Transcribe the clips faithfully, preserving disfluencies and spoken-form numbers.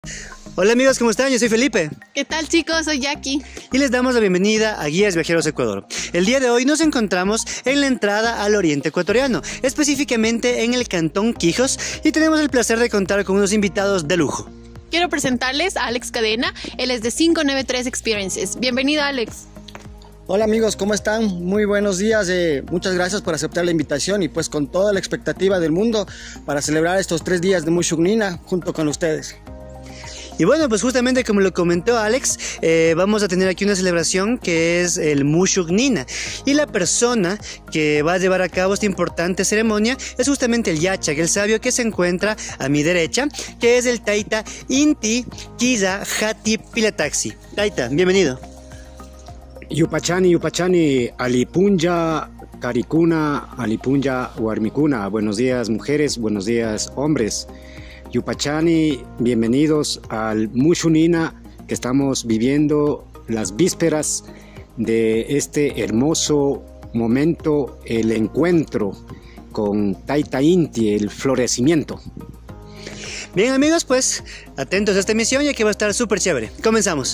Hola amigos, ¿cómo están? Yo soy Felipe. ¿Qué tal chicos? Soy Jackie. Y les damos la bienvenida a Guías Viajeros Ecuador. El día de hoy nos encontramos en la entrada al oriente ecuatoriano, específicamente en el Cantón Quijos, y tenemos el placer de contar con unos invitados de lujo. Quiero presentarles a Alex Cadena, él es de cinco noventa y tres Experiences. Bienvenido Alex. Hola amigos, ¿cómo están? Muy buenos días, eh, muchas gracias por aceptar la invitación y pues con toda la expectativa del mundo para celebrar estos tres días de Mushugnina junto con ustedes. Y bueno, pues justamente como lo comentó Alex, eh, vamos a tener aquí una celebración que es el Mushugnina. Y la persona que va a llevar a cabo esta importante ceremonia es justamente el Yachak, el sabio que se encuentra a mi derecha, que es el Taita Inti Kiza Hati Pilataxi. Taita, bienvenido. Yupachani, Yupachani, Alipunja, Karikuna, Alipunja, Warmikuna. Buenos días mujeres, buenos días hombres. Yupachani, bienvenidos al Mushugnina, que estamos viviendo las vísperas de este hermoso momento, el encuentro con Taita Inti, el florecimiento. Bien amigos, pues atentos a esta emisión ya que va a estar súper chévere. Comenzamos.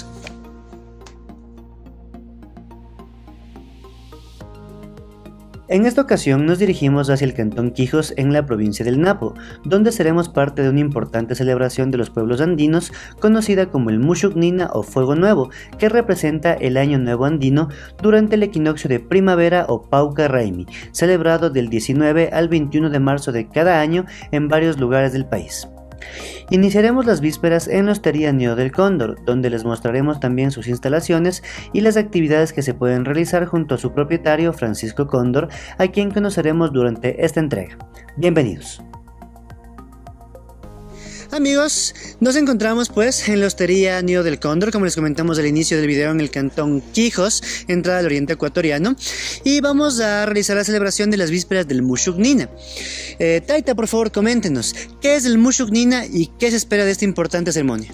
En esta ocasión nos dirigimos hacia el Cantón Quijos en la provincia del Napo, donde seremos parte de una importante celebración de los pueblos andinos conocida como el Mushugnina o Fuego Nuevo, que representa el Año Nuevo Andino durante el equinoccio de primavera o Pauca Raimi, celebrado del diecinueve al veintiuno de marzo de cada año en varios lugares del país. Iniciaremos las vísperas en la Hostería Nido del Cóndor, donde les mostraremos también sus instalaciones y las actividades que se pueden realizar junto a su propietario Francisco Cóndor, a quien conoceremos durante esta entrega. Bienvenidos. Amigos, nos encontramos pues en la Hostería Nido del Cóndor, como les comentamos al inicio del video, en el Cantón Quijos, entrada al oriente ecuatoriano, y vamos a realizar la celebración de las vísperas del Mushugnina. Eh, Taita, por favor, coméntenos, ¿qué es el Mushugnina y qué se espera de esta importante ceremonia?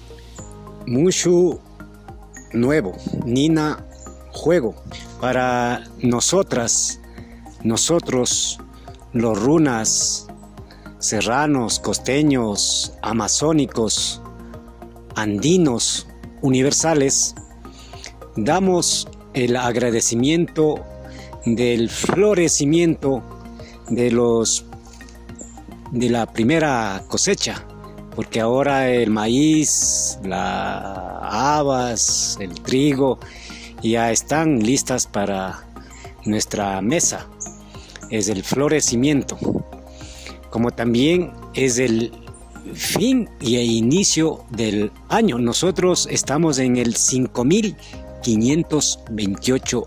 Mushu, nuevo, Nina, juego. Para nosotras, nosotros, los runas, serranos, costeños, amazónicos, andinos, universales, damos el agradecimiento del florecimiento de los de la primera cosecha, porque ahora el maíz, las habas, el trigo ya están listas para nuestra mesa. Es el florecimiento, como también es el fin y el inicio del año. Nosotros estamos en el cinco mil quinientos veintiocho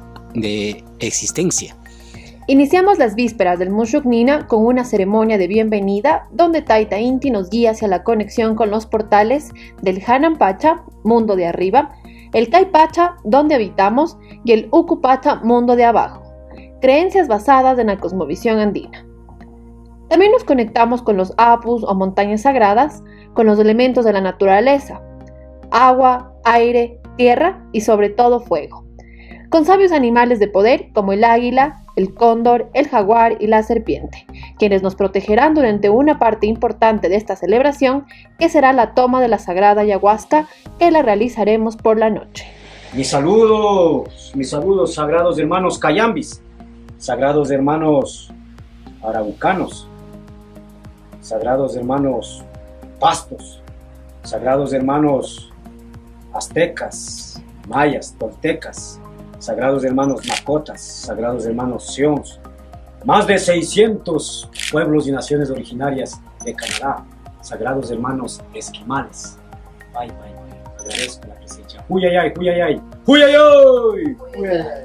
de existencia. Iniciamos las vísperas del Mushugnina con una ceremonia de bienvenida donde Taita Inti nos guía hacia la conexión con los portales del Hanan Pacha, mundo de arriba, el Kai Pacha, donde habitamos, y el Uku Pacha, mundo de abajo, creencias basadas en la cosmovisión andina. También nos conectamos con los apus o montañas sagradas, con los elementos de la naturaleza, agua, aire, tierra y sobre todo fuego, con sabios animales de poder como el águila, el cóndor, el jaguar y la serpiente, quienes nos protegerán durante una parte importante de esta celebración, que será la toma de la sagrada ayahuasca, que la realizaremos por la noche. Mis saludos, mis saludos, sagrados hermanos cayambis, sagrados hermanos araucanos, sagrados hermanos pastos, sagrados hermanos aztecas, mayas, toltecas, sagrados hermanos macotas, sagrados hermanos sions, más de seiscientos pueblos y naciones originarias de Canadá, sagrados hermanos esquimales. Bye, bye, bye. Agradezco la presencia. ¡Huyayay, huyayay! ¡Huyayay! ¡Huyayay!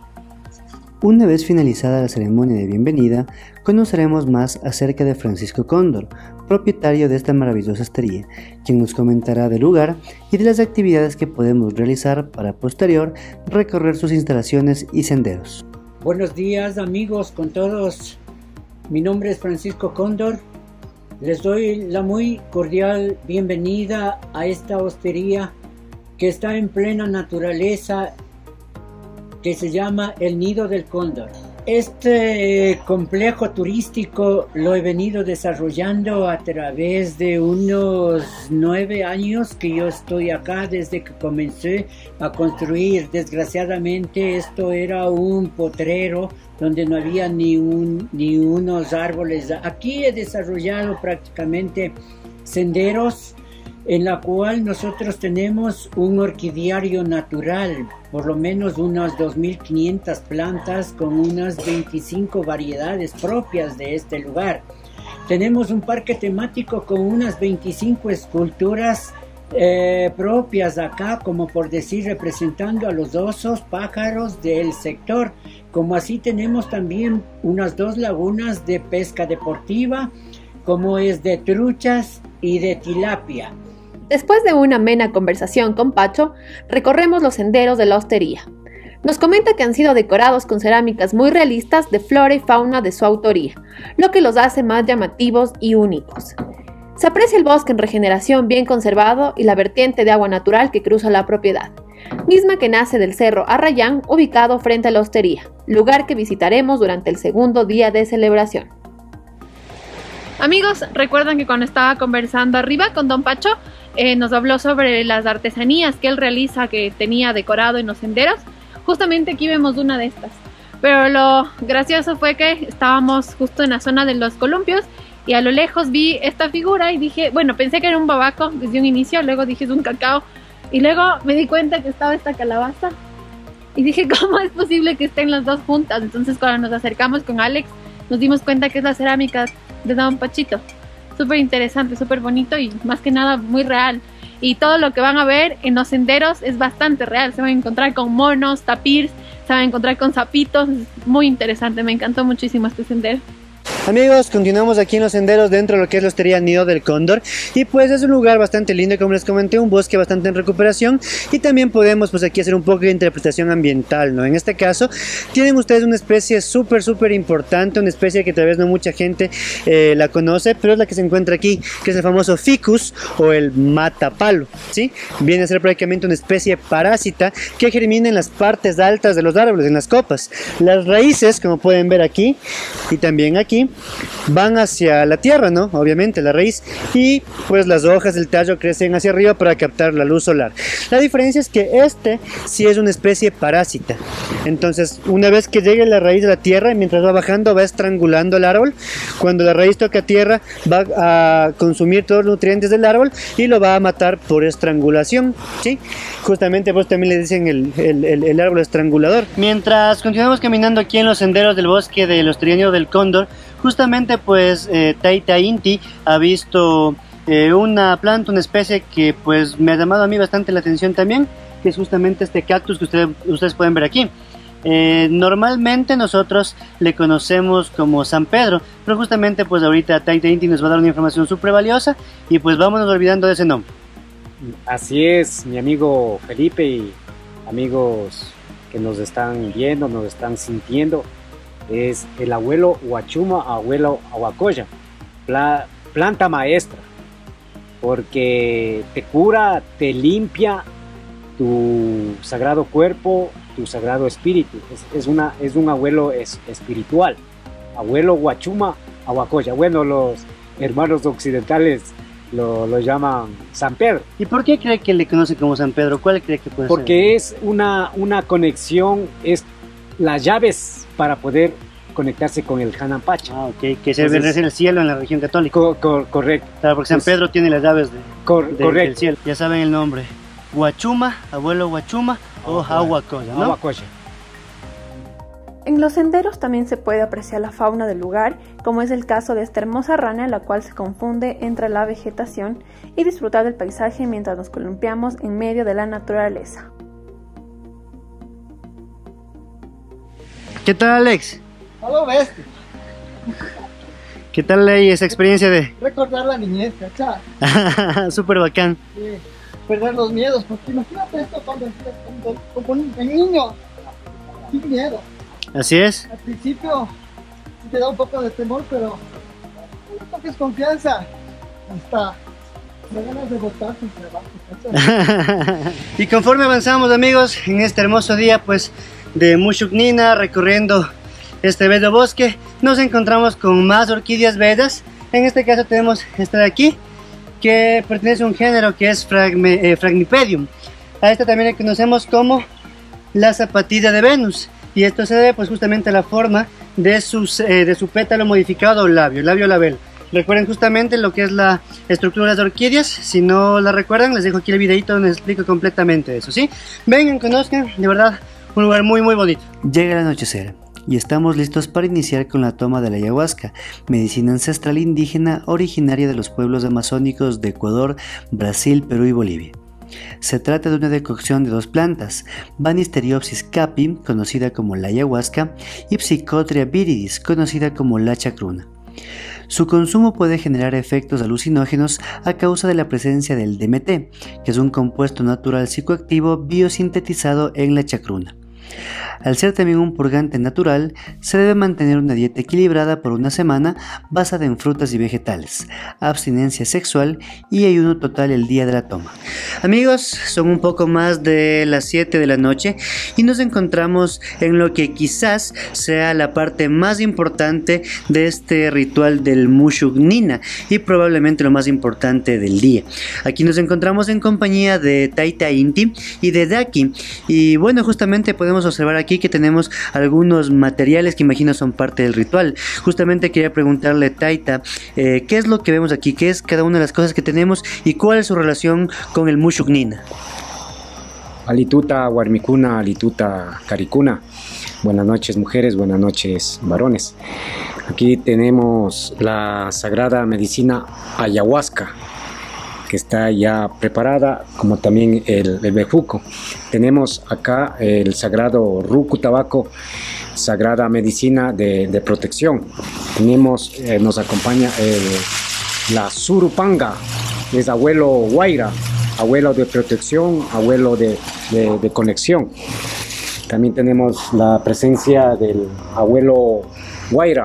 Una vez finalizada la ceremonia de bienvenida, conoceremos más acerca de Francisco Cóndor, propietario de esta maravillosa hostería, quien nos comentará del lugar y de las actividades que podemos realizar para posterior recorrer sus instalaciones y senderos. Buenos días amigos con todos, mi nombre es Francisco Cóndor, les doy la muy cordial bienvenida a esta hostería que está en plena naturaleza, que se llama el Nido del Cóndor. Este complejo turístico lo he venido desarrollando a través de unos nueve años que yo estoy acá, desde que comencé a construir. Desgraciadamente esto era un potrero donde no había ni, un, ni unos árboles. Aquí he desarrollado prácticamente senderos en la cual nosotros tenemos un orquidiario natural, por lo menos unas dos mil quinientas plantas con unas veinticinco variedades propias de este lugar. Tenemos un parque temático con unas veinticinco esculturas eh, propias acá, como por decir, representando a los osos, pájaros del sector. Como así tenemos también unas dos lagunas de pesca deportiva, como es de truchas y de tilapia. Después de una amena conversación con Pacho, recorremos los senderos de la hostería. Nos comenta que han sido decorados con cerámicas muy realistas de flora y fauna de su autoría, lo que los hace más llamativos y únicos. Se aprecia el bosque en regeneración bien conservado y la vertiente de agua natural que cruza la propiedad, misma que nace del cerro Arrayán, ubicado frente a la hostería, lugar que visitaremos durante el segundo día de celebración. Amigos, recuerdan que cuando estaba conversando arriba con Don Pacho, eh, nos habló sobre las artesanías que él realiza, que tenía decorado en los senderos. Justamente aquí vemos una de estas. Pero lo gracioso fue que estábamos justo en la zona de los columpios y a lo lejos vi esta figura y dije, bueno, pensé que era un babaco desde un inicio, luego dije es un cacao y luego me di cuenta que estaba esta calabaza y dije, ¿cómo es posible que estén las dos juntas? Entonces cuando nos acercamos con Alex nos dimos cuenta que es la cerámica de Don Pachito. Súper interesante, súper bonito y más que nada muy real. Y todo lo que van a ver en los senderos es bastante real. Se van a encontrar con monos, tapirs, se van a encontrar con sapitos. Es muy interesante, me encantó muchísimo este sendero. Amigos, continuamos aquí en los senderos dentro de lo que es la hostería Nido del Cóndor y pues es un lugar bastante lindo, como les comenté, un bosque bastante en recuperación y también podemos pues aquí hacer un poco de interpretación ambiental, ¿no? En este caso tienen ustedes una especie súper súper importante, una especie que tal vez no mucha gente eh, la conoce, pero es la que se encuentra aquí, que es el famoso ficus o el matapalo, ¿sí? Viene a ser prácticamente una especie parásita que germina en las partes altas de los árboles, en las copas. Las raíces, como pueden ver aquí y también aquí, van hacia la tierra, ¿no? Obviamente la raíz, y pues las hojas del tallo crecen hacia arriba para captar la luz solar. La diferencia es que este sí es una especie parásita. Entonces una vez que llegue la raíz a la tierra, mientras va bajando va estrangulando el árbol. Cuando la raíz toca tierra va a consumir todos los nutrientes del árbol y lo va a matar por estrangulación, ¿sí? Justamente pues también le dicen el, el, el, el árbol estrangulador. Mientras continuamos caminando aquí en los senderos del bosque del Hostería Nido del Cóndor, justamente pues eh, Taita Inti ha visto eh, una planta, una especie que pues me ha llamado a mí bastante la atención también, que es justamente este cactus que ustedes, ustedes pueden ver aquí. Eh, normalmente nosotros le conocemos como San Pedro, pero justamente pues ahorita Taita Inti nos va a dar una información súper valiosa y pues vámonos olvidando de ese nombre. Así es, mi amigo Felipe y amigos que nos están viendo, nos están sintiendo. Es el abuelo Huachuma, abuelo Ahuacoya, pla, planta maestra, porque te cura, te limpia tu sagrado cuerpo, tu sagrado espíritu. Es, es, una, es un abuelo es, espiritual, abuelo Huachuma, Ahuacoya. Bueno, los hermanos occidentales lo, lo llaman San Pedro. ¿Y por qué cree que le conoce como San Pedro? ¿Cuál cree que puede Porque ser? Porque es una, una conexión, es las llaves para poder conectarse con el Hanan Pacha. Ah, ok, que se ve en el cielo en la religión católica. Co co correcto. Claro, porque San Pedro tiene las llaves de, cor de, del cielo. Ya saben el nombre. Huachuma, abuelo Huachuma o Ahuacoya, ¿no? Ahuacoya. En los senderos también se puede apreciar la fauna del lugar, como es el caso de esta hermosa rana, la cual se confunde entre la vegetación y disfrutar del paisaje mientras nos columpiamos en medio de la naturaleza. ¿Qué tal, Alex? Hola, bestia. ¿Qué tal ahí esa experiencia de...? Recordar la niñez, ¿cachai? Súper bacán. Sí, perder los miedos, porque imagínate esto cuando en niño, sin miedo. Así es. Al principio te da un poco de temor, pero no toques confianza. Hasta me ganas de botar tu trabajo, ¿cachai? Y conforme avanzamos, amigos, en este hermoso día, pues, de Mushuk Nina, recorriendo este bello bosque, nos encontramos con más orquídeas bellas. En este caso tenemos esta de aquí, que pertenece a un género que es Fragme, eh, Fragnipedium. A esta también la conocemos como la zapatilla de Venus, y esto se debe pues justamente a la forma de, sus, eh, de su pétalo modificado o labio, labio label. Recuerden justamente lo que es la estructura de las orquídeas. Si no la recuerdan, les dejo aquí el videito donde les explico completamente eso, ¿sí? Vengan, conozcan, de verdad, un lugar muy muy bonito. Llega el anochecer y estamos listos para iniciar con la toma de la ayahuasca, medicina ancestral indígena originaria de los pueblos amazónicos de Ecuador, Brasil, Perú y Bolivia. Se trata de una decocción de dos plantas, Banisteriopsis capi, conocida como la ayahuasca, y Psychotria viridis, conocida como la chacruna. Su consumo puede generar efectos alucinógenos a causa de la presencia del D M T, que es un compuesto natural psicoactivo biosintetizado en la chacruna. Al ser también un purgante natural, se debe mantener una dieta equilibrada por una semana basada en frutas y vegetales, abstinencia sexual y ayuno total el día de la toma. Amigos, son un poco más de las siete de la noche y nos encontramos en lo que quizás sea la parte más importante de este ritual del Mushugnina y probablemente lo más importante del día. Aquí nos encontramos en compañía de Taita Inti y de Daki, y bueno, justamente podemos observar aquí que tenemos algunos materiales que imagino son parte del ritual. Justamente quería preguntarle, Taita, eh, ¿qué es lo que vemos aquí? ¿Qué es cada una de las cosas que tenemos y cuál es su relación con el Mushugnina? Alituta Warmicuna, Alituta Caricuna. Buenas noches mujeres, buenas noches varones. Aquí tenemos la sagrada medicina ayahuasca, que está ya preparada, como también el, el bejuco. Tenemos acá el sagrado rucu tabaco, sagrada medicina de, de protección. Tenemos, eh, nos acompaña el, la surupanga, es abuelo Guaira, abuelo de protección, abuelo de, de, de conexión. También tenemos la presencia del abuelo Guaira,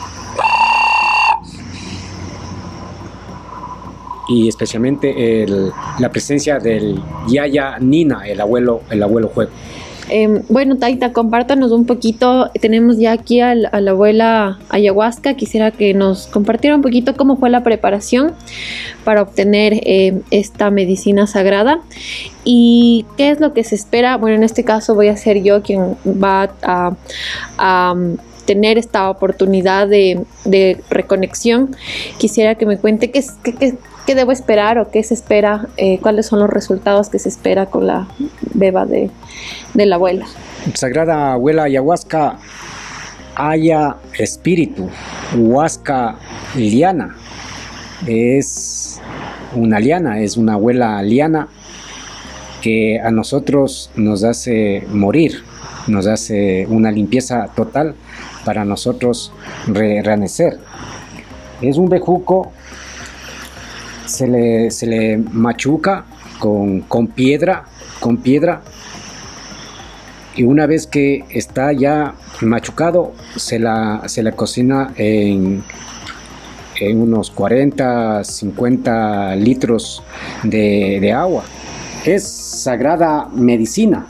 y especialmente el, la presencia del Yaya Nina, el abuelo, el abuelo Juego. Eh, bueno, Taita, compártanos un poquito. Tenemos ya aquí a la, a la abuela ayahuasca. Quisiera que nos compartiera un poquito cómo fue la preparación para obtener eh, esta medicina sagrada y qué es lo que se espera. Bueno, en este caso voy a ser yo quien va a, a tener esta oportunidad de, de reconexión. Quisiera que me cuente qué, qué, qué, qué debo esperar o qué se espera, eh, cuáles son los resultados que se espera con la beba de, de la abuela. Sagrada abuela ayahuasca, haya espíritu, huasca liana, es una liana, es una abuela liana que a nosotros nos hace morir, nos hace una limpieza total para nosotros re renacer. Es un bejuco, se le, se le machuca con, con piedra, con piedra, y una vez que está ya machucado, se la, se la cocina en, en unos cuarenta, cincuenta litros de, de agua. Es sagrada medicina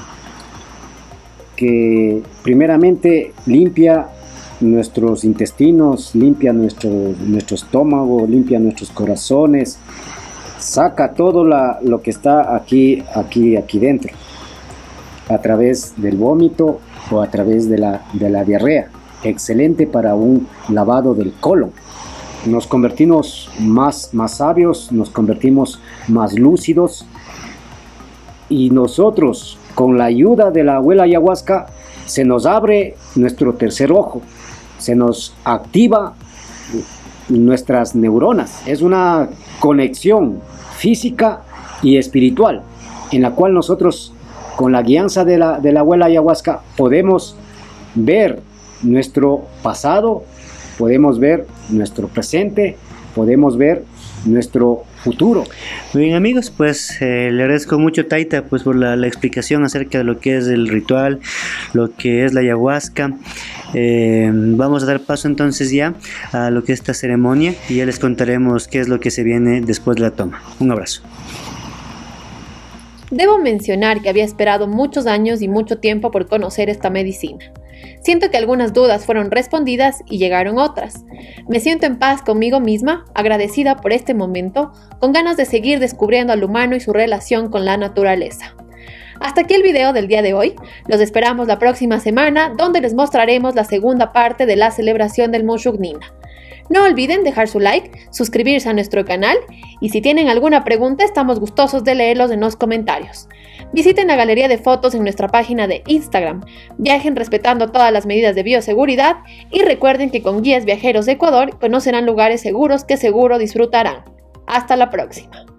que primeramente limpia nuestros intestinos, limpia nuestro, nuestro estómago, limpia nuestros corazones, saca todo la, lo que está aquí, aquí, aquí dentro, a través del vómito o a través de la, de la diarrea. Excelente para un lavado del colon. Nos convertimos más, más sabios, nos convertimos más lúcidos, y nosotros, con la ayuda de la abuela ayahuasca, se nos abre nuestro tercer ojo, se nos activa nuestras neuronas. Es una conexión física y espiritual en la cual nosotros, con la guianza de la, de la abuela ayahuasca, podemos ver nuestro pasado, podemos ver nuestro presente, podemos ver nuestro futuro. Muy bien amigos, pues eh, le agradezco mucho, Taita, pues por la, la explicación acerca de lo que es el ritual, lo que es la ayahuasca. Eh, vamos a dar paso entonces ya a lo que es esta ceremonia y ya les contaremos qué es lo que se viene después de la toma. Un abrazo. Debo mencionar que había esperado muchos años y mucho tiempo por conocer esta medicina. Siento que algunas dudas fueron respondidas y llegaron otras. Me siento en paz conmigo misma, agradecida por este momento, con ganas de seguir descubriendo al humano y su relación con la naturaleza. Hasta aquí el video del día de hoy. Los esperamos la próxima semana, donde les mostraremos la segunda parte de la celebración del Mushugnina. No olviden dejar su like, suscribirse a nuestro canal y si tienen alguna pregunta estamos gustosos de leerlos en los comentarios. Visiten la galería de fotos en nuestra página de Instagram, viajen respetando todas las medidas de bioseguridad y recuerden que con Guías Viajeros de Ecuador conocerán lugares seguros que seguro disfrutarán. Hasta la próxima.